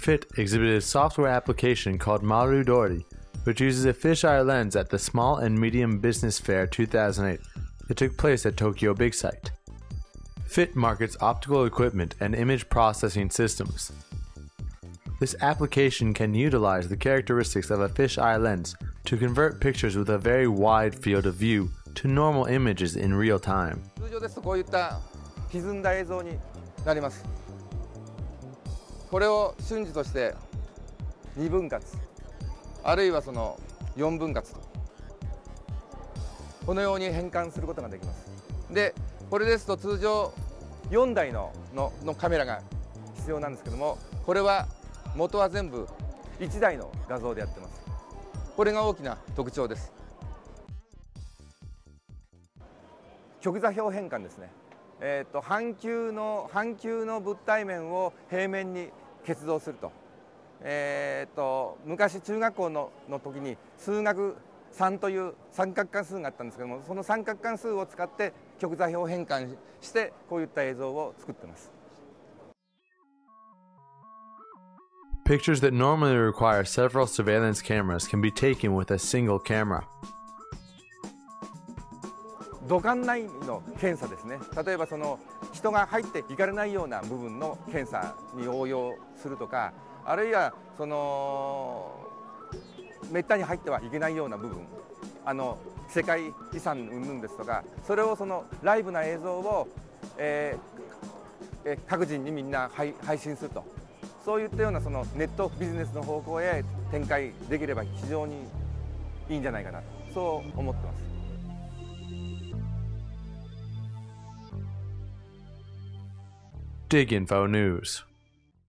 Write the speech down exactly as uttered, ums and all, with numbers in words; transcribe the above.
Fit exhibited a software application called Marudori, which uses a fisheye lens at the Small and Medium Business Fair two thousand eight. It took place at Tokyo Big Sight. Fit markets optical equipment and image processing systems. This application can utilize the characteristics of a fisheye lens to convert pictures with a very wide field of view to normal images in real time. 通常ですとこういった歪んだ映像になります。これを瞬時としてに分割、あるいはそのよん分割と、このように変換することができます。で、これですと通常よんだいのののカメラが必要なんですけども、これは元は全部いちだいの画像でやってます。これが大きな特徴です。極座標変換ですね。えー、と半球の半球の物体面を平面に結像すると。えー、と昔中学校のの時に数学さんという三角関数があったんですけども、その三角関数を使って極座標変換してこういった映像を作ってます。 Pictures that normally require several surveillance cameras can be taken with a single camera. 土管内の検査ですね。例えばその人が入っていかれないような部分の検査に応用するとか、あるいはそのめったに入ってはいけないような部分、あの世界遺産云々ですとか、それをそのライブな映像を、えーえー、各人にみんな配配信すると、そういったようなそのネットビジネスの方向へ展開できれば非常にいいんじゃないかなと、そう思ってます。 DigInfo News.